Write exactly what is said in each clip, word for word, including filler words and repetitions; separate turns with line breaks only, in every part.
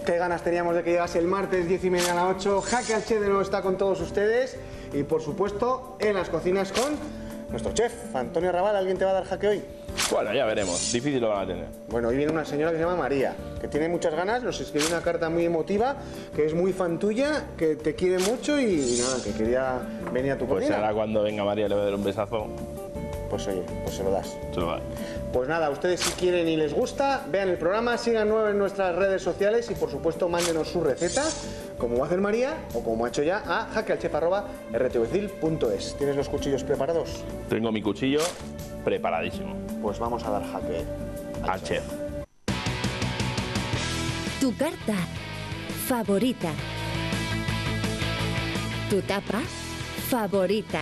Qué ganas teníamos de que llegase el martes, diez y media a las ocho. Jaque al Chef de nuevo está con todos ustedes. Y por supuesto, en las cocinas con nuestro chef, Antonio Raval. ¿Alguien te va a dar jaque hoy?
Bueno, ya veremos. Difícil lo van a tener.
Bueno, hoy viene una señora que se llama María, que tiene muchas ganas, nos escribió una carta muy emotiva, que es muy fan tuya, que te quiere mucho y nada, que quería venir a tu
Pues
cocina.
ahora cuando venga María le voy a dar un besazo.
Pues oye, pues se lo das.
Se lo va.
Pues nada, ustedes si quieren y les gusta, vean el programa, síganos en nuestras redes sociales y por supuesto mándenos su receta, como va a hacer María o como ha hecho ya, a jaquealchef arroba r t v cil punto es. ¿Tienes los cuchillos preparados?
Tengo mi cuchillo preparadísimo.
Pues vamos a dar jaque al,
Al chef.
Tu carta favorita. Tu tapa favorita.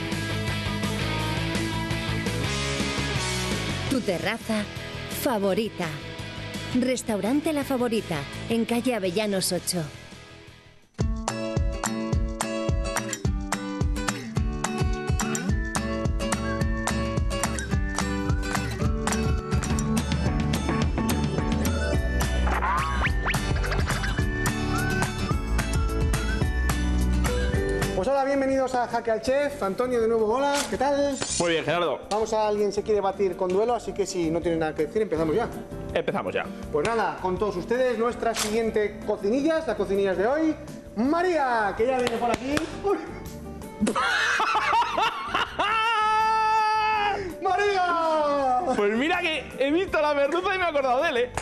Tu terraza favorita. Restaurante La Favorita, en calle Avellanos ocho.
Pues hola, bienvenidos a Jaque al Chef. Antonio, de nuevo, hola, ¿qué tal?
Muy bien, Gerardo.
Vamos a alguien se quiere batir con duelo, así que si no tiene nada que decir, empezamos ya.
Empezamos ya.
Pues nada, con todos ustedes, nuestra siguiente cocinillas, las cocinillas de hoy, María, que ya viene por aquí. ¡Uy! ¡María!
Pues mira que he visto la merluza y me he acordado de él, ¿eh?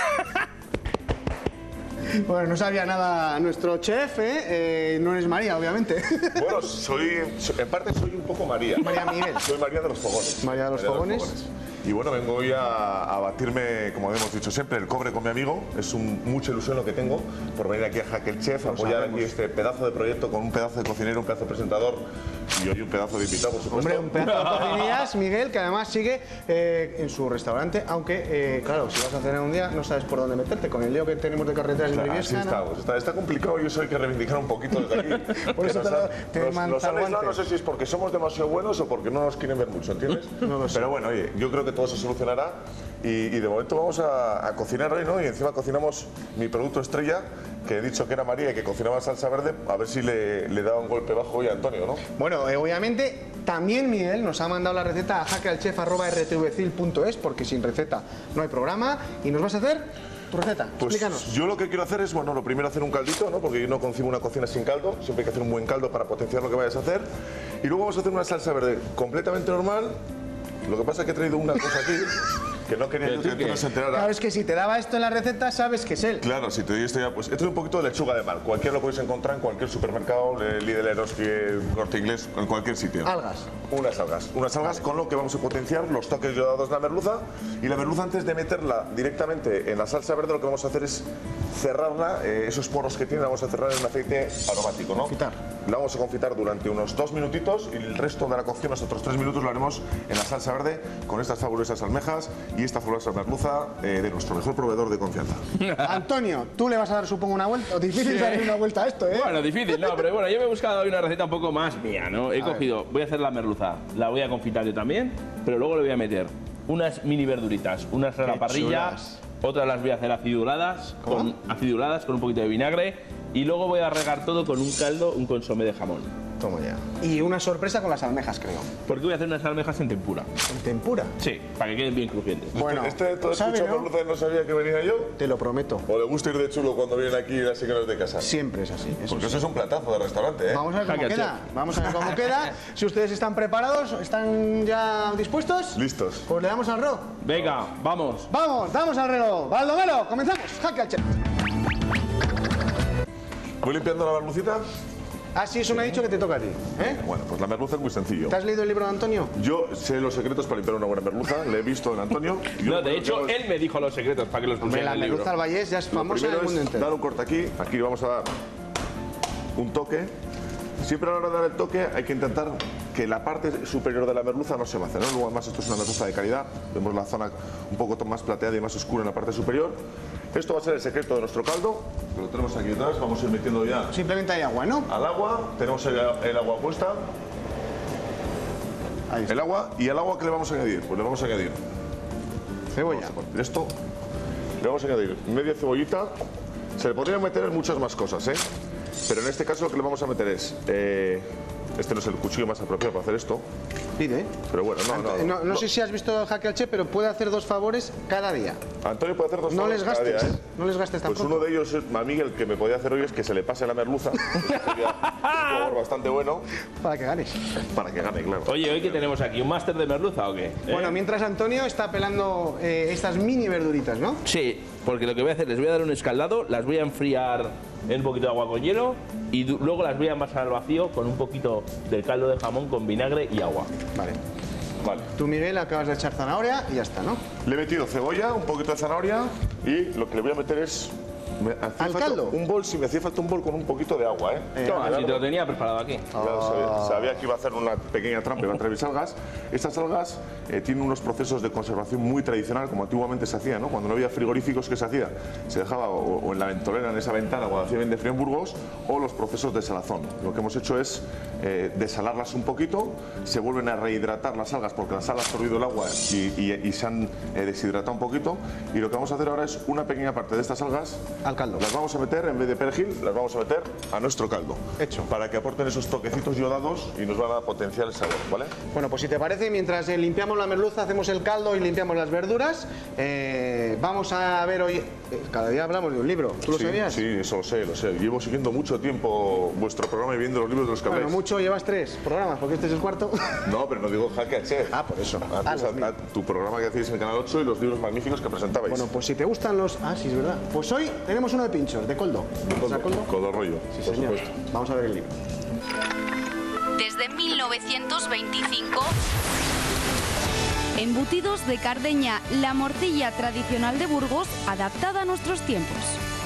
Bueno, no sabía nada nuestro chef, ¿eh? Eh, no eres María, obviamente.
Bueno, soy, en parte soy un poco María.
María Miguel.
Soy María de los Fogones.
María de los Fogones.
Y bueno, vengo hoy a, a batirme, como hemos dicho siempre, el cobre con mi amigo. Es un, mucha ilusión lo que tengo por venir aquí a Jaque el Chef, a apoyar aquí este pedazo de proyecto con un pedazo de cocinero, un pedazo de presentador y hoy un pedazo de invitado, por supuesto.
Hombre, un pedazo de cocinillas, Miguel, que además sigue eh, en su restaurante, aunque, eh, claro, si vas a cenar un día no sabes por dónde meterte, con el lío que tenemos de carreteras en
Claro,
Briviesca,
así
¿no?
estamos. Está, está complicado y eso hay que reivindicar un poquito desde aquí.
Por eso
Que
te
nos
lo-
han-
te
nos-
manta
nos han aislado,
guante.
no sé si es porque somos demasiado buenos o porque no nos quieren ver mucho, ¿entiendes?
No lo sé.
Pero bueno, oye, yo creo que todo se solucionará y, y de momento vamos a, a cocinar hoy, ¿no? Y encima cocinamos mi producto estrella, que he dicho que era María y que cocinaba salsa verde, a ver si le, le da un golpe bajo hoy a Antonio, ¿no?
Bueno, eh, obviamente también Miguel nos ha mandado la receta a jaquealchef arroba r t v cil punto es, porque sin receta no hay programa. ¿Y nos vas a hacer tu receta?
Pues
Explícanos.
yo lo que quiero hacer es, bueno, lo primero hacer un caldito, ¿no? Porque yo no concibo una cocina sin caldo, siempre hay que hacer un buen caldo para potenciar lo que vayas a hacer. Y luego vamos a hacer una salsa verde completamente normal. Lo que pasa es que he traído una cosa aquí que no quería yo que tú no se enterara.
Claro, es que si te daba esto en la receta, sabes que es él.
Claro, si te doy esto ya, pues esto es un poquito de lechuga de mar. Cualquiera lo podéis encontrar en cualquier supermercado, eh, Lidl, Eroski, Corte Inglés, en cualquier sitio.
Algas.
Unas algas. Unas algas con lo que vamos a potenciar los toques yodados de la merluza. Y la merluza, antes de meterla directamente en la salsa verde, lo que vamos a hacer es cerrarla, eh, esos poros que tiene, la vamos a cerrar en un aceite aromático, ¿no?
Confitar.
La vamos a confitar durante unos dos minutitos y el resto de la cocción, los otros tres minutos, lo haremos en la salsa verde con estas fabulosas almejas y esta fabulosa merluza eh, de nuestro mejor proveedor de confianza.
Antonio, tú le vas a dar, supongo, una vuelta. O difícil
Sí.
darle una vuelta a esto, ¿eh?
Bueno, difícil, no, pero bueno, yo me he buscado hoy una receta un poco más mía, ¿no? He cogido, voy a hacer la merluza, la voy a confitar yo también, pero luego le voy a meter unas mini verduritas, unas a la
Qué
parrilla,
chulas.
otras las voy a hacer aciduladas,
¿Cómo?
con aciduladas con un poquito de vinagre y luego voy a regar todo con un caldo, un consomé de jamón.
Toma ya. Y una sorpresa con las almejas, creo.
Porque voy a hacer unas almejas en tempura.
En tempura.
Sí, para que queden bien crujientes.
Bueno,
este todo
¿sabe,
escuchó
no?
merluza y no sabía que venía yo.
Te lo prometo.
¿O le gusta ir de chulo cuando vienen aquí así que no es de casa?
Siempre es así. Eso
Porque
sí.
eso es un platazo de restaurante, ¿eh?
Vamos a ver cómo
Jaque al
queda.
chef.
Vamos a ver cómo queda. Si ustedes están preparados, ¿están ya dispuestos?
Listos.
Pues le damos al reloj.
Venga, vamos.
Vamos, damos al reloj. Baldomero, comenzamos. Jaque al Chef.
¿Voy limpiando la merlucita?
Ah, sí, eso me ha dicho que te toca a ti. ¿Eh?
Bueno, pues la merluza es muy sencillo.
¿Te has leído el libro de Antonio?
Yo sé los secretos para limpiar una buena merluza, le he visto en Antonio. y yo
No,
lo
de
primero que
hecho,
hago es-
él me dijo los secretos para que los
Hombre,
pusiera
la
en el libro.
merluza al Vallés ya es
Lo
famosa en el
primero
mundo
es
entero.
dar un corte aquí, aquí vamos a dar un toque. Siempre a la hora de dar el toque hay que intentar que la parte superior de la merluza no se mace, ¿no? Luego además esto es una merluza de calidad, vemos la zona un poco más plateada y más oscura en la parte superior. Esto va a ser el secreto de nuestro caldo, que lo tenemos aquí detrás, vamos a ir metiendo ya
Simplemente hay agua, ¿no?
al agua, tenemos el, el agua puesta,
Ahí está.
el agua, y al agua ¿qué le vamos a añadir? Pues le vamos a añadir,
Cebolla.
vamos a partir esto, le vamos a añadir media cebollita, Se le podrían meter muchas más cosas, ¿eh? Pero en este caso lo que le vamos a meter es... Eh, este no es el cuchillo más apropiado para hacer esto.
Pide, ¿eh?
Pero bueno, no, no,
no, no,
no.
no sé si has visto Jaque al Chef, pero puede hacer dos favores cada día.
Antonio puede hacer dos
No
favores
les
cada
gastes,
día, ¿eh?
no les gastes
Pues
tampoco.
uno de ellos, es, a Miguel, que me podía hacer hoy es que se le pase la merluza. Sería un favor bastante bueno
Para que ganes.
para que gane, claro.
Oye, ¿hoy qué tenemos aquí? ¿Un máster de merluza o qué? ¿Eh?
Bueno, mientras Antonio está pelando eh, estas mini verduritas, ¿no?
Sí, porque lo que voy a hacer, les voy a dar un escaldado, las voy a enfriar en un poquito de agua con hielo y luego las voy a envasar al vacío con un poquito del caldo de jamón con vinagre y agua.
Vale.
Vale.
Tú, Miguel, acabas de echar zanahoria y ya está, ¿no?
Le he metido cebolla, un poquito de zanahoria y lo que le voy a meter es... Me hacía
¿Al
falta
caldo?
Un bol, si me hacía falta un bol con un poquito de agua, ¿eh?
Eh,
Toma, si te lo tenía preparado aquí.
Ya sabía, sabía que iba a hacer una pequeña trampa, iba a traer mis algas. Estas algas eh, tienen unos procesos de conservación muy tradicional, como antiguamente se hacía, ¿no? Cuando no había frigoríficos, ¿qué se hacía? Se dejaba o, o en la ventolera, en esa ventana, cuando hacía bien de frío en Burgos, o los procesos de salazón. Lo que hemos hecho es eh, desalarlas un poquito, se vuelven a rehidratar las algas, porque las algas han absorbido el agua y, y- y se han eh, deshidratado un poquito. Y lo que vamos a hacer ahora es una pequeña parte de estas algas,
Al caldo.
las vamos a meter, en vez de perejil, las vamos a meter a nuestro caldo.
Hecho.
Para que aporten esos toquecitos yodados y nos van a potenciar el sabor, ¿vale?
Bueno, pues si te parece, mientras eh, limpiamos la merluza, hacemos el caldo y limpiamos las verduras, eh, vamos a ver hoy... eh, cada día hablamos de un libro, ¿tú lo
sí,
sabías?
Sí, eso lo sé, lo sé. Llevo siguiendo mucho tiempo vuestro programa y viendo los libros de los que
Bueno,
habláis.
mucho, llevas tres programas, porque este es el cuarto.
No, pero no digo Jaque al Chef.
Ah, por eso.
Antes,
Ah, los
a-
míos.
a tu programa que hacéis en el Canal ocho y los libros magníficos que presentabais.
Bueno, pues si te gustan los... Ah, sí, es verdad. Pues hoy tenemos uno de pinchos, de coldo. ¿O sea, coldo?
Codo rollo,
Sí,
por
señor.
supuesto.
Vamos a ver el libro.
Desde mil novecientos veinticinco, embutidos de Cardeña, la morcilla tradicional de Burgos, adaptada a nuestros tiempos.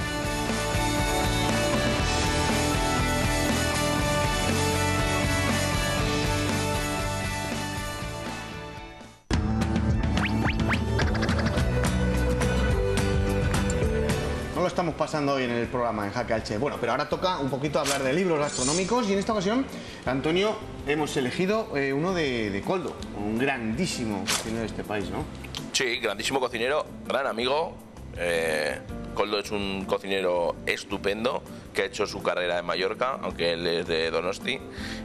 No lo estamos pasando hoy en el programa en Jaque al Chef. Bueno, pero ahora toca un poquito hablar de libros gastronómicos y en esta ocasión, Antonio, hemos elegido eh, uno de, de Coldo, un grandísimo cocinero de este país, ¿no?
Sí, grandísimo cocinero, gran amigo. Eh, Coldo es un cocinero estupendo que ha hecho su carrera en Mallorca, aunque él es de Donosti.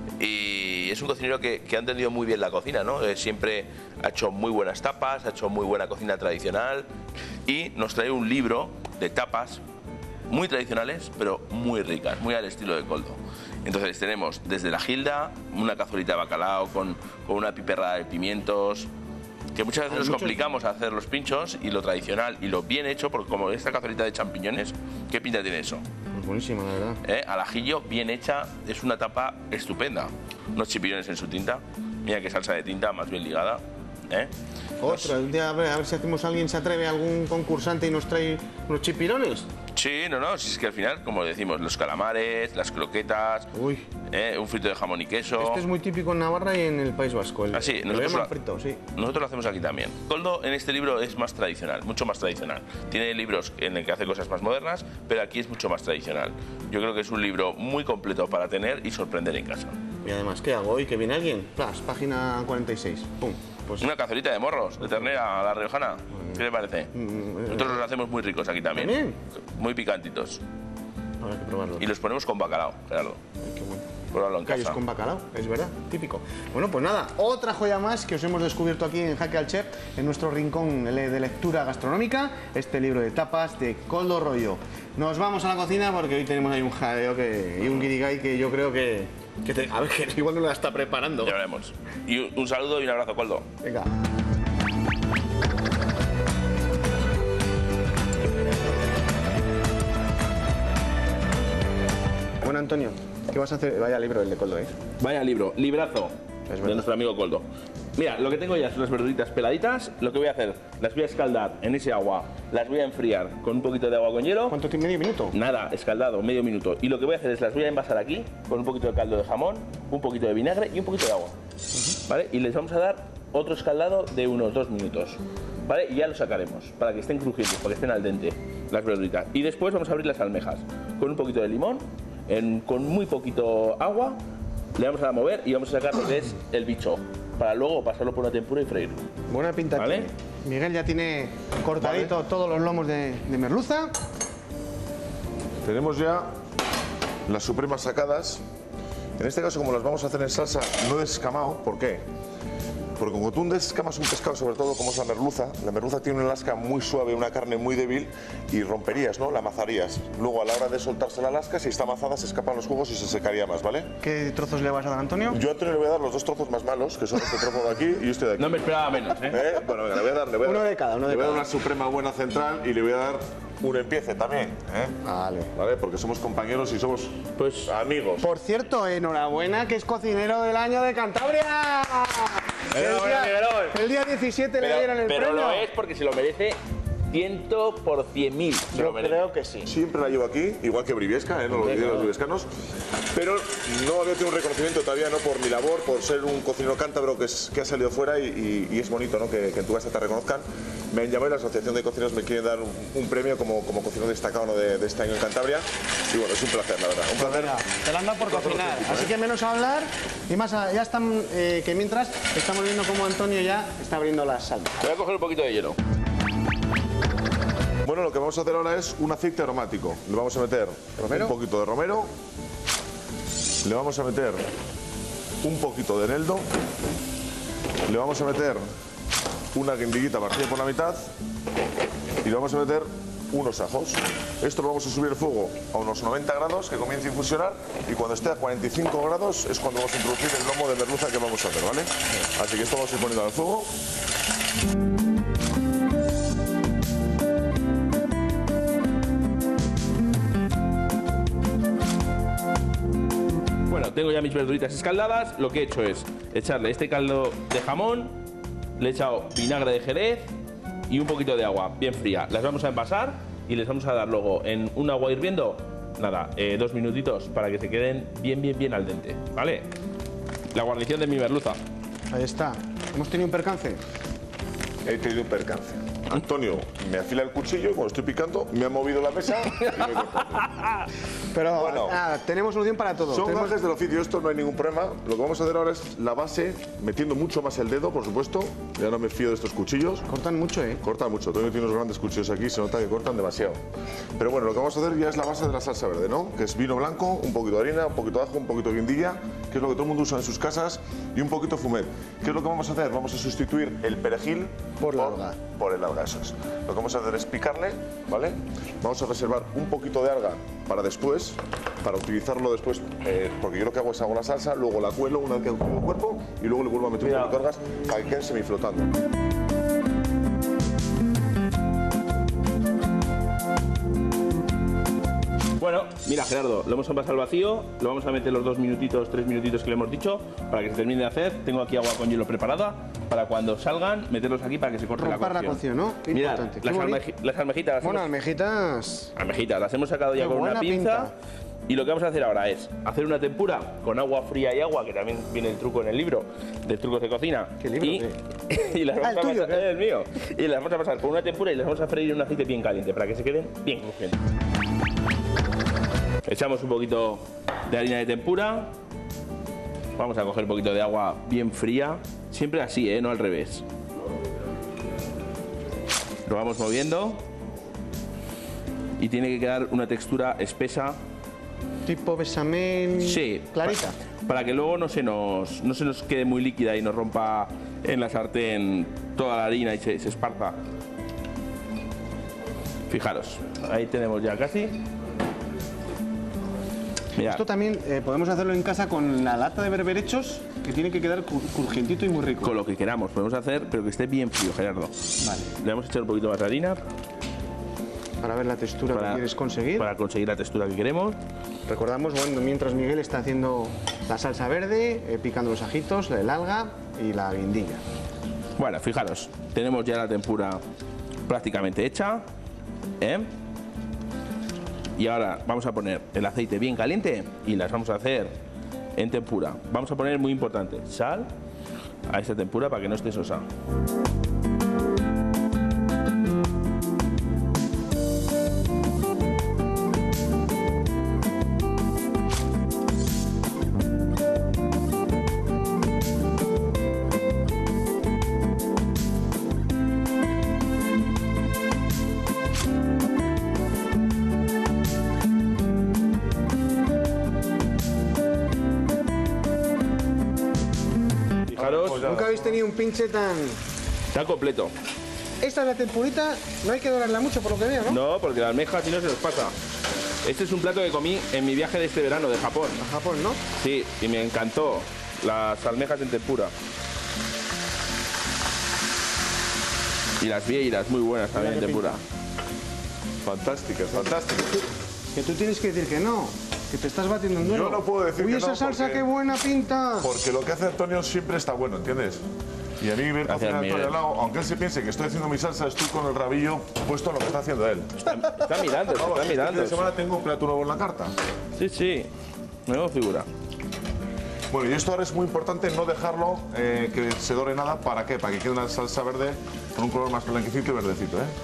Y es un cocinero que, que ha entendido muy bien la cocina, ¿no? Eh, siempre ha hecho muy buenas tapas, ha hecho muy buena cocina tradicional y nos trae un libro de tapas muy tradicionales, pero muy ricas, muy al estilo de Coldo. Entonces tenemos desde la gilda, una cazuelita de bacalao con, con una piperrada de pimientos, que muchas veces nos
muchos-
complicamos a hacer los pinchos y lo tradicional y lo bien hecho, porque como esta cazuelita de champiñones, ¿qué pinta tiene eso?
Pues buenísimo, la verdad.
¿Eh? Al ajillo, bien hecha, es una tapa estupenda. Unos chipillones en su tinta, mira qué salsa de tinta más bien ligada. ¿Eh?
Otro, un día, a ver, a ver si hacemos, alguien se atreve, algún concursante y nos trae unos chipirones.
Sí, no, no, si es que al final, como decimos, los calamares, las croquetas,
Uy,
¿eh? Un frito de jamón y queso.
este es muy típico en Navarra y en el País Vasco. El,
Ah, sí,
lo
nosotros
llaman
lo-
frito, sí.
Nosotros lo hacemos aquí también. Coldo en este libro es más tradicional, mucho más tradicional. Tiene libros en el que hace cosas más modernas, pero aquí es mucho más tradicional. Yo creo que es un libro muy completo para tener y sorprender en casa.
Y además, ¿qué hago hoy? ¿Que viene alguien? Plas, página cuarenta y seis. Pum. Pues
Una cazuelita de morros, de ternera a la riojana. ¿Qué le parece? Nosotros los hacemos muy ricos aquí también.
¿También?
Muy picantitos.
habrá que probarlo.
Y los ponemos con bacalao, Gerardo.
Ay, qué bueno.
Pruébalo en
Callos
casa.
con bacalao, es verdad, típico. Bueno, pues nada, otra joya más que os hemos descubierto aquí en Jaque al Chef, en nuestro rincón le- de lectura gastronómica, este libro de tapas de Coldo Rollo. Nos vamos a la cocina porque hoy tenemos ahí un jadeo que, y un guirigay que yo creo que... que te- a ver, que igual no la está preparando.
Ya veremos. Y un, un saludo y un abrazo, Coldo.
Venga. Bueno, Antonio, ¿qué vas a hacer? Vaya libro el de Coldo, ¿eh?
Vaya libro, librazo
Es verdad.
de nuestro amigo Coldo. Mira, lo que tengo ya son las verduritas peladitas. Lo que voy a hacer, las voy a escaldar en ese agua, las voy a enfriar con un poquito de agua con hielo.
¿Cuánto tiene? ¿Medio minuto?
Nada, escaldado, medio minuto. Y lo que voy a hacer es las voy a envasar aquí con un poquito de caldo de jamón, un poquito de vinagre y un poquito de agua. ¿Vale? Y les vamos a dar otro escaldado de unos dos minutos. ¿Vale? Y ya lo sacaremos para que estén crujientes, para que estén al dente las verduritas. Y después vamos a abrir las almejas con un poquito de limón, en- con muy poquito agua. Le vamos a mover y vamos a sacar lo que es el bicho, para luego pasarlo por una tempura y freírlo.
Buena pinta
¿Vale?
tiene. Miguel ya tiene cortadito todos los lomos de, de merluza.
tenemos ya las supremas sacadas. En este caso, como las vamos a hacer en salsa, no desescamado. ¿Por qué? Porque cuando tú desescamas un pescado, sobre todo como es la merluza, la merluza tiene una lasca muy suave, una carne muy débil y romperías, ¿no? La amazarías. Luego, a la hora de soltarse la lasca, si está amazada, se escapan los jugos y se secaría más, ¿vale?
¿Qué trozos le vas a dar, Antonio?
Yo a Antonio le voy a dar los dos trozos más malos, que son este trozo de aquí y este de aquí.
No me esperaba menos, ¿eh?
¿Eh? Bueno, venga, le voy a dar, le voy a
Uno
dar,
de cada, uno de
le voy a dar
cada.
una suprema buena central y le voy a dar un empiece también, ¿eh?
Vale.
¿Vale? Porque somos compañeros y somos
Pues
amigos.
Por cierto, enhorabuena que es cocinero del año de Cantabria. El
Enhorabuena,
día,
Miguelón.
el día diecisiete le dieron el
pero
premio.
lo es porque se lo merece ciento por cien mil. Se
Yo
lo merece.
creo que sí.
Siempre la llevo aquí, igual que Briviesca, ¿eh? No lo olvidéis los briviescanos. Pero no había tenido un reconocimiento todavía, no por mi labor, por ser un cocinero cántabro que, es, que ha salido fuera y, y- y es bonito, ¿no? Que, que en tu casa te reconozcan. Me han llamado y la Asociación de Cocineros me quiere dar un, un premio como, como cocinero destacado, ¿no? de, de este año en Cantabria. Y bueno, es un placer, la verdad. Un placer.
Venga, te la han dado por cocinar. Así que menos hablar y más a- ya están, eh, que mientras estamos viendo cómo Antonio ya está abriendo las salsas.
Voy a coger un poquito de hielo.
Bueno, lo que vamos a hacer ahora es un aceite aromático. Le vamos a meter
¿Romero?
un poquito de romero. Le vamos a meter un poquito de eneldo. Le vamos a meter una guindillita partida por la mitad. Y le vamos a meter unos ajos. Esto lo vamos a subir el fuego a unos noventa grados, que comience a infusionar. Y cuando esté a cuarenta y cinco grados es cuando vamos a introducir el lomo de merluza que vamos a hacer, ¿vale? Así que esto vamos a ir poniendo al fuego.
Bueno, tengo ya mis verduritas escaldadas. Lo que he hecho es echarle este caldo de jamón, le he echado vinagre de Jerez y un poquito de agua bien fría. Las vamos a envasar y les vamos a dar luego en un agua hirviendo, nada, eh, dos minutitos para que se queden bien, bien, bien al dente, ¿vale? La guarnición de mi merluza.
Ahí está. Hemos tenido un percance.
He tenido un percance. Antonio me afila el cuchillo y cuando estoy picando me ha movido la mesa y me he cortado.
Pero
Bueno.
nada, tenemos solución para todo.
Son
Tenemos-
gajes del oficio, esto no hay ningún problema. Lo que vamos a hacer ahora es la base, metiendo mucho más el dedo, por supuesto. Ya no me fío de estos cuchillos.
Cortan mucho, ¿eh?
Cortan mucho. Antonio tiene unos grandes cuchillos aquí, se nota que cortan demasiado. Pero bueno, lo que vamos a hacer ya es la base de la salsa verde, ¿no? Que es vino blanco, un poquito de harina, un poquito de ajo, un poquito de guindilla, que es lo que todo el mundo usa en sus casas, y un poquito de fumet. ¿Qué es lo que vamos a hacer? Vamos a sustituir el perejil
Por la alga.
Por el alga, eso es. Lo que vamos a hacer es picarle, ¿vale? Vamos a reservar un poquito de alga para después, para utilizarlo después, eh, porque yo lo que hago es hago la salsa, luego la cuelo una vez que hago el cuerpo y luego le vuelvo a meter un poquito de algas para que queden semiflotando.
Bueno, mira Gerardo, lo hemos envasado al vacío, lo vamos a meter los dos minutitos, tres minutitos que le hemos dicho para que se termine de hacer. Tengo aquí agua con hielo preparada para cuando salgan meterlos aquí para que se corte
Romper
la
la
cocción.
cocción, ¿no? Qué
Mirad,
importante. Qué
las,
bonito.
almeji- las almejitas, las
Bueno,
hemos-
almejitas.
almejitas, las hemos sacado ya
Qué
con una
buena
pinza.
pinta.
Y lo que vamos a hacer ahora es hacer una tempura con agua fría y agua, que también viene el truco en el libro de trucos de cocina.
¿Qué libro?
Y, y las
Ah,
vamos
el
a
tuyo,
pasar,
¿qué?
el mío. Y las vamos a pasar por una tempura y las vamos a freír en un aceite bien caliente para que se queden bien crujientes. Echamos un poquito de harina de tempura. Vamos a coger un poquito de agua bien fría. Siempre así, ¿eh? No al revés. Lo vamos moviendo. Y tiene que quedar una textura espesa.
Tipo besamel.
Sí.
Clarita.
pa- Para que luego no se nos, no se nos quede muy líquida y nos rompa en la sartén toda la harina y se, se esparza. Fijaros, ahí tenemos ya casi. Mirad.
Esto también eh, podemos hacerlo en casa con la lata de berberechos, que tiene que quedar cru- crujientito y muy rico.
Con lo que queramos podemos hacer, pero que esté bien frío, Gerardo.
Vale.
Le vamos a echar un poquito más de harina
Para ver la textura que quieres conseguir.
para conseguir la textura que queremos.
Recordamos, bueno, mientras Miguel está haciendo la salsa verde, eh, picando los ajitos, el alga y la guindilla.
Bueno, fijaros, tenemos ya la tempura prácticamente hecha. ¿eh? Y ahora vamos a poner el aceite bien caliente y las vamos a hacer en tempura. Vamos a poner, muy importante, sal a esta tempura para que no esté sosa.
Nunca habéis tenido un pinche tan...
Está completo.
Esta es la tempurita, no hay que dorarla mucho por lo que veo, ¿no?
No, porque la almeja si no se nos pasa. Este es un plato que comí en mi viaje de este verano de Japón.
A Japón, ¿no?
Sí, y me encantó. Las almejas en tempura. Y las vieiras, muy buenas también en tempura.
Fantásticas, fantásticas.
Que tú tienes que decir que no, que te estás batiendo un duelo.
Yo no puedo decir
Uy,
que
esa
no,
salsa
porque-
qué buena pinta.
Porque lo que hace Antonio siempre está bueno, ¿entiendes? Y a mí ver
Gracias,
cocinar a Antonio
Miguel.
al lado, aunque él se piense que estoy haciendo mi salsa, estoy con el rabillo puesto en lo que está haciendo él.
Está mirando,
Vamos,
está
este fin
mirando.
de semana tengo un plato nuevo en la carta.
Sí, sí. Nueva figura.
Bueno, y esto ahora es muy importante no dejarlo eh, que se dore nada. ¿Para qué? Para que quede una salsa verde con un color más blanquecito y verdecito, ¿eh?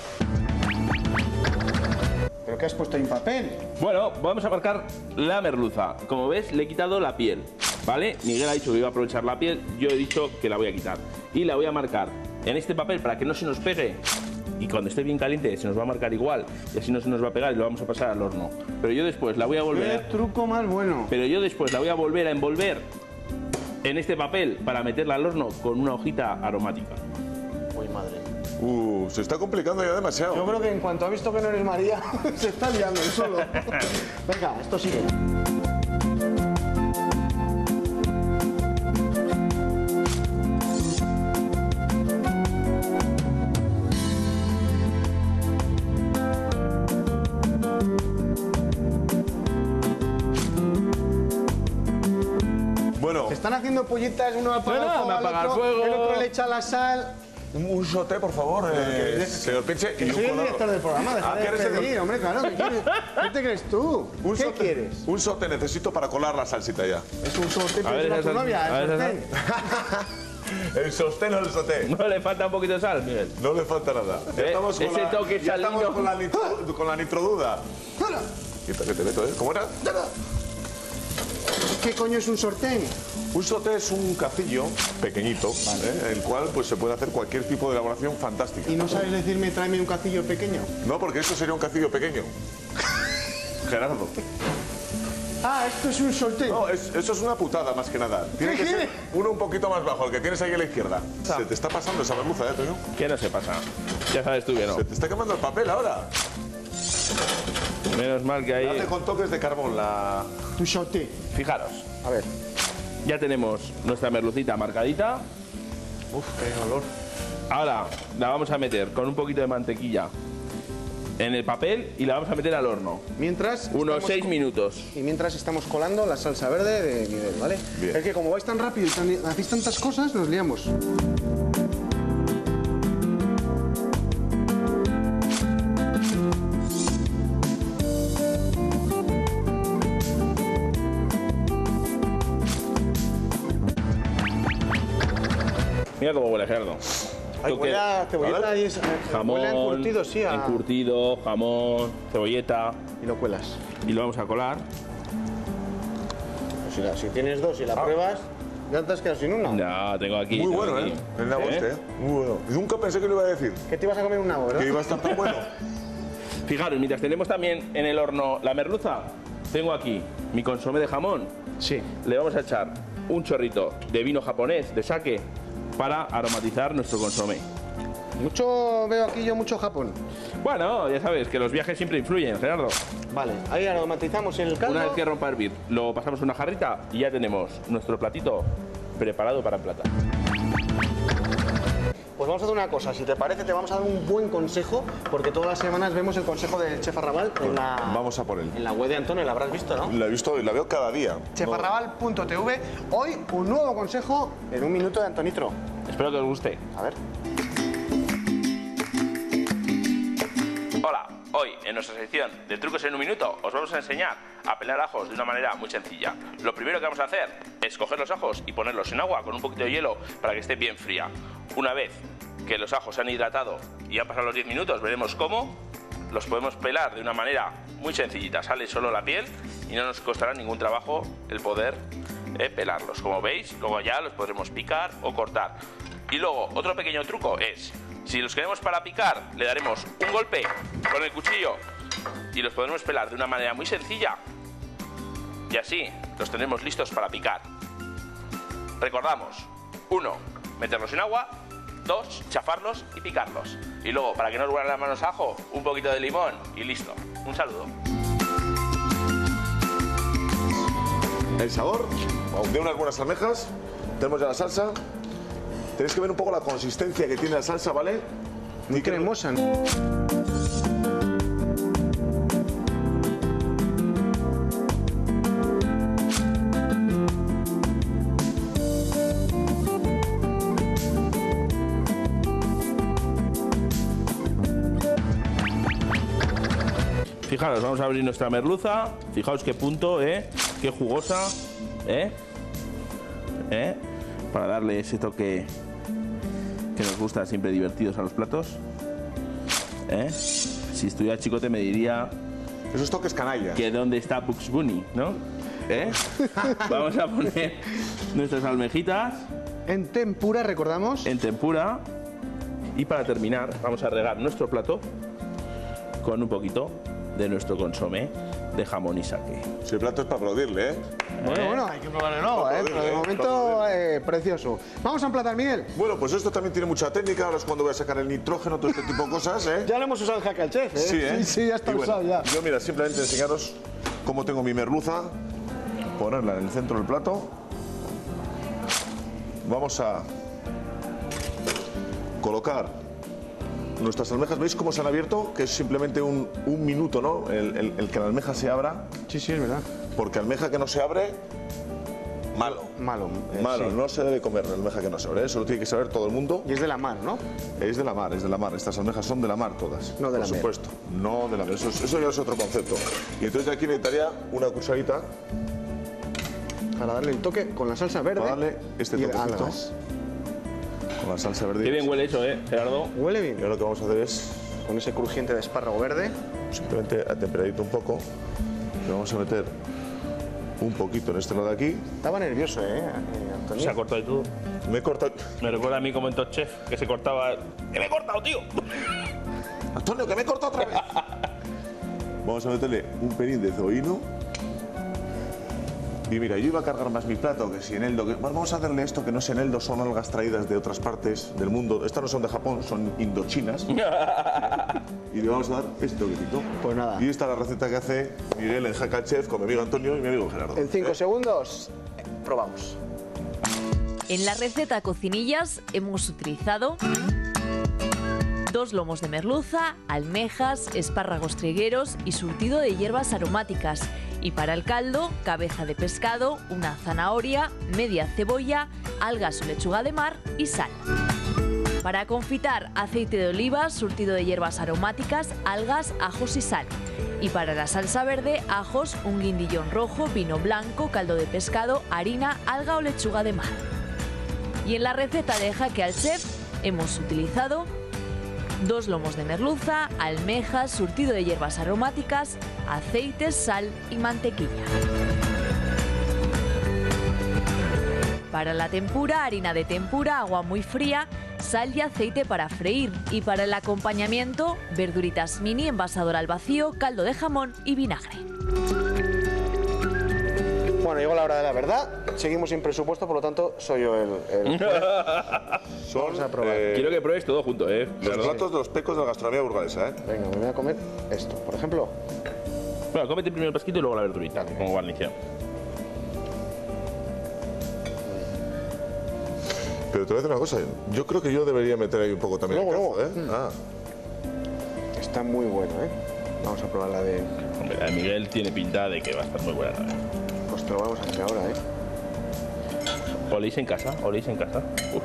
¿Pero qué has puesto ahí en papel?
Bueno, vamos a marcar la merluza. Como ves, le he quitado la piel, ¿vale? Miguel ha dicho que iba a aprovechar la piel, yo he dicho que la voy a quitar. Y la voy a marcar en este papel para que no se nos pegue. Y cuando esté bien caliente se nos va a marcar igual y así no se nos va a pegar y lo vamos a pasar al horno. Pero yo después la voy a volver
Qué
a...
truco más bueno.
Pero yo después la voy a volver a envolver en este papel para meterla al horno con una hojita aromática.
Uy, madre.
Uh, se está complicando ya demasiado.
Yo creo que en cuanto ha visto que no eres María, se está liando él solo. Venga, esto sigue.
Bueno,
Se están haciendo pollitas, uno apaga
No, no,
el fuego,
me
al
apaga el
otro,
fuego.
el otro le echa la sal.
un, un soté, por favor, eh, señor Pinche.
Que
y
soy
un
el director
colado.
del programa, deja
Ah,
de
¿quieres el-
pedir, hombre, claro, ¿qué quieres? ¿Qué te crees tú?
Un
¿Qué
sote-
quieres?
Un sote necesito para colar la salsita ya.
Es un sorteo
A ver,
para tu
esa sal-
novia,
a
el
ver, esa
sortén.
El sostén o el soté.
¿No le falta un poquito de sal, Miguel?
No le falta nada. Ya
Eh,
estamos con
ese
la,
toque
ya estamos
salino.
con la, nitro, con la nitroduda.
¡Hala!
Quita que te meto, ¿eh? ¿Cómo era?
¿Qué coño es un sortén?
Un soté es un cacillo pequeñito, ¿eh? El cual pues, se puede hacer cualquier tipo de elaboración fantástica.
¿Y no sabes decirme tráeme un cacillo pequeño?
No, porque eso sería un cacillo pequeño. Gerardo.
Ah, esto es un sortén.
No, es- eso es una putada más que nada. Tiene
¿Qué
que ser
quieres?
uno un poquito más bajo, el que tienes ahí a la izquierda. Se te está pasando esa merluza, ¿eh, Toño?
¿Qué no se pasa? Ya sabes tú que no.
Se te está quemando el papel ahora.
Menos mal que
Hace
ahí...
con toques de carbón la...
Tu sortén.
Fijaros,
A ver.
ya tenemos nuestra merlucita marcadita.
Uf, qué olor.
Ahora la vamos a meter con un poquito de mantequilla en el papel y la vamos a meter al horno.
Mientras...
Unos
estamos
seis
co-
minutos.
Y mientras estamos colando la salsa verde de Miguel, ¿vale?
Bien.
Es que como vais tan rápido y tan- hacéis tantas cosas, nos liamos.
Mira cómo huele, Gerardo.
Ay,
Toque-
huele a cebolleta y es...
Jamón,
Huele a encurtido, sí, a...
encurtido, jamón, cebolleta
Y lo cuelas.
y lo vamos a colar.
Si, la- si tienes dos y la pruebas, ya te has quedado sin una.
Ya, tengo aquí.
Muy
tengo
bueno,
aquí.
¿eh? El nabo
¿Eh?
este, ¿eh? Muy bueno. Nunca pensé que lo iba a decir.
Que te ibas a comer un nabo, ¿verdad?
Que iba a estar tan bueno.
Fijaros, mientras tenemos también en el horno la merluza, tengo aquí mi consomé de jamón.
Sí.
Le vamos a echar un chorrito de vino japonés, de sake, para aromatizar nuestro consomé.
Mucho, veo aquí yo mucho Japón.
Bueno, ya sabes que los viajes siempre influyen, Gerardo.
Vale, ahí aromatizamos el caldo.
Una vez que rompa a hervir, lo pasamos a una jarrita y ya tenemos nuestro platito preparado para emplatar.
Pues vamos a hacer una cosa, si te parece te vamos a dar un buen consejo, porque todas las semanas vemos el consejo del Chef Arrabal en la,
Vamos a por él.
en la web de Antonio, la habrás visto, ¿no?
La he visto y la veo cada día.
chef arrabal punto t v. Hoy un nuevo consejo en un minuto de Antonitro.
Espero que os guste.
A ver.
Hola, hoy en nuestra sección de trucos en un minuto os vamos a enseñar a pelar ajos de una manera muy sencilla. Lo primero que vamos a hacer es coger los ajos y ponerlos en agua con un poquito de hielo para que esté bien fría. Una vez que los ajos se han hidratado y han pasado los diez minutos, veremos cómo los podemos pelar de una manera muy sencillita. Sale solo la piel y no nos costará ningún trabajo el poder eh, pelarlos. Como veis, luego ya los podremos picar o cortar. Y luego, otro pequeño truco es, si los queremos para picar, le daremos un golpe con el cuchillo y los podremos pelar de una manera muy sencilla. Y así los tendremos listos para picar. Recordamos, Uno, meterlos en agua. Dos, chafarlos y picarlos. Y luego, para que no os huelan las manos a ajo, un poquito de limón y listo. Un saludo.
El sabor de unas buenas almejas. Tenemos ya la salsa. Tenéis que ver un poco la consistencia que tiene la salsa, ¿vale?
Muy cremosa, ¿no?
Fijaros, vamos a abrir nuestra merluza. Fijaos qué punto, ¿eh? Qué jugosa, ¿eh? ¿Eh? Para darle ese toque que nos gusta, siempre divertidos a los platos. ¿Eh? Si estuviera Chicote me diría...
Esos toques canalla.
Que dónde está Bugs Bunny, ¿no? ¿Eh? Vamos a poner nuestras almejitas.
En tempura, recordamos.
En tempura. Y para terminar, vamos a regar nuestro plato con un poquito de nuestro consomé de jamón y sake.
Si el plato es para aplaudirle, ¿eh?
Bueno,
¿Eh?
bueno, hay que probarlo nuevo, ¿eh? Pero de momento, eh, precioso. Vamos a emplatar, Miguel.
Bueno, pues esto también tiene mucha técnica. Ahora es cuando voy a sacar el nitrógeno, todo este tipo de cosas, ¿eh?
Ya lo hemos usado en Jaque al Chef, ¿eh?
Sí, ¿eh?
Sí, sí, ya está
Y bueno,
usado ya.
Yo, mira, simplemente enseñaros cómo tengo mi merluza. Ponerla en el centro del plato. Vamos a colocar nuestras almejas. ¿Veis cómo se han abierto? Que es simplemente un, un minuto, ¿no? El, el, el que la almeja se abra.
Sí, sí, es verdad.
Porque almeja que no se abre, malo.
Malo. eh,
Malo,
sí.
no se debe comer la almeja que no se abre. Eso lo tiene que saber todo el mundo.
Y es de la mar, ¿no?
Es de la mar, es de la mar. Estas almejas son de la mar todas.
No de la
Por
mer.
supuesto. No de la mer. Eso, es- eso ya es otro concepto. Y entonces aquí necesitaría una cucharita
Para darle el toque con la salsa verde.
para darle este
y el
toquecito.
algas.
Con la salsa verde.
Qué bien huele eso, ¿eh, Gerardo?
Huele
Y
bien.
ahora lo que vamos a hacer es
Con ese crujiente de espárrago verde.
simplemente atemperadito un poco. Le vamos a meter un poquito en este lado de aquí.
Estaba nervioso, ¿eh, eh, Antonio?
Se ha cortado y todo.
Me he cortado.
Me recuerda a mí como en Top Chef, que se cortaba... ¡Que me he cortado, tío!
Antonio, que me he cortado otra vez. Vamos a meterle un pelín de cebollino. Y mira, yo iba a cargar más mi plato que si eneldo. Que... Bueno, vamos a hacerle esto que no es eneldo, son algas traídas de otras partes del mundo. Estas no son de Japón, son indochinas. Y le vamos a dar este toquecito.
Pues nada.
Y esta es la receta que hace Miguel en Jaque al Chef con mi amigo Antonio y mi amigo Gerardo.
En cinco
¿Eh?
segundos, probamos.
En la receta Cocinillas hemos utilizado dos lomos de merluza, almejas, espárragos trigueros y surtido de hierbas aromáticas. Y para el caldo, cabeza de pescado, una zanahoria, media cebolla, algas o lechuga de mar y sal. Para confitar, aceite de oliva, surtido de hierbas aromáticas, algas, ajos y sal. Y para la salsa verde, ajos, un guindillón rojo, vino blanco, caldo de pescado, harina, alga o lechuga de mar. Y en la receta de Jaque al Chef hemos utilizado dos lomos de merluza, almejas, surtido de hierbas aromáticas, aceites, sal y mantequilla. Para la tempura, harina de tempura, agua muy fría, sal y aceite para freír. Y para el acompañamiento, verduritas mini, envasador al vacío, caldo de jamón y vinagre.
Bueno, llegó la hora de la verdad. Seguimos sin presupuesto, por lo tanto, soy yo el... el... Vamos a probar.
eh,
Quiero que pruebes todo junto, ¿eh?
los
Gerardo.
platos de los pecos de la gastronomía burgalesa, ¿eh?
Venga, me voy a comer esto, por ejemplo.
Bueno, cómete primero el pesquito y luego la verdurita, como guarnición.
Pero te voy a decir una cosa. Yo creo que yo debería meter ahí un poco también
Luego,
el cazo,
luego.
¿eh? Ah.
Está muy bueno, ¿eh? Vamos a probar la de...
Hombre, la de Miguel tiene pinta de que va a estar muy buena también.
Pues te lo vamos a hacer ahora, ¿eh?
¿Oléis en casa? ¿Oléis en casa? Uf.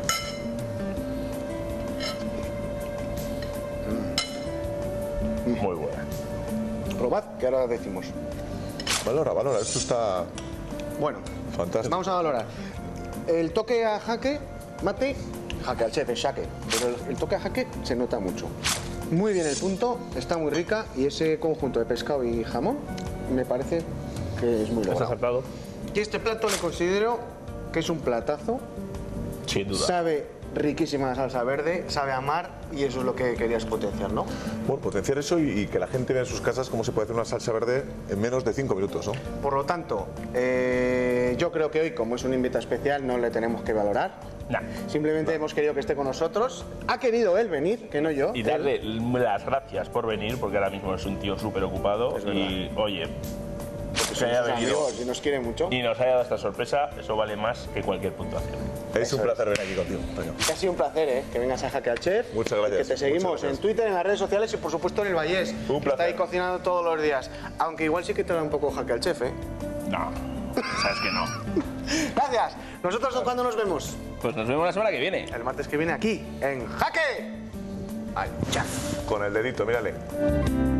Muy buena.
Probad, que ahora decimos.
Valora, valora. Esto está
Bueno,
fantástico.
vamos a valorar. El toque a Jaque, mate, Jaque al Chef, es Jaque. Pero el, el toque a Jaque se nota mucho. Muy bien el punto, está muy rica y ese conjunto de pescado y jamón me parece que es muy
¿Has
logrado.
acertado?
Y este plato le considero que es un platazo.
Sin duda.
Sabe riquísima la salsa verde, sabe a mar y eso es lo que querías potenciar, ¿no?
Bueno, potenciar eso y, y que la gente vea en sus casas cómo se puede hacer una salsa verde en menos de cinco minutos, ¿no?
Por lo tanto, eh, yo creo que hoy, como es un invitado especial, no le tenemos que valorar.
Nah.
Simplemente hemos querido que esté con nosotros. Ha querido él venir, que no yo.
Y darle las gracias por venir, porque ahora mismo es un tío súper ocupado. Y, oye,
Porque
se haya
somos sus
venido
amigos y nos quiere mucho.
y nos haya dado esta sorpresa, eso vale más que cualquier puntuación.
Es
Eso
un placer venir aquí contigo, Antonio.
Que ha sido un placer, ¿eh? Que vengas a Jaque al Chef.
Muchas gracias,
Que te seguimos
muchas gracias.
en Twitter, en las redes sociales y por supuesto en el Vallés.
Un
que
placer.
Está ahí cocinando todos los días. Aunque igual sí que te da un poco Jaque al Chef, ¿eh?
No, sabes que no.
Gracias. ¿Nosotros cuándo nos vemos?
Pues nos vemos la semana que viene.
El martes que viene aquí, en Jaque al Chef.
Con el dedito, mírale.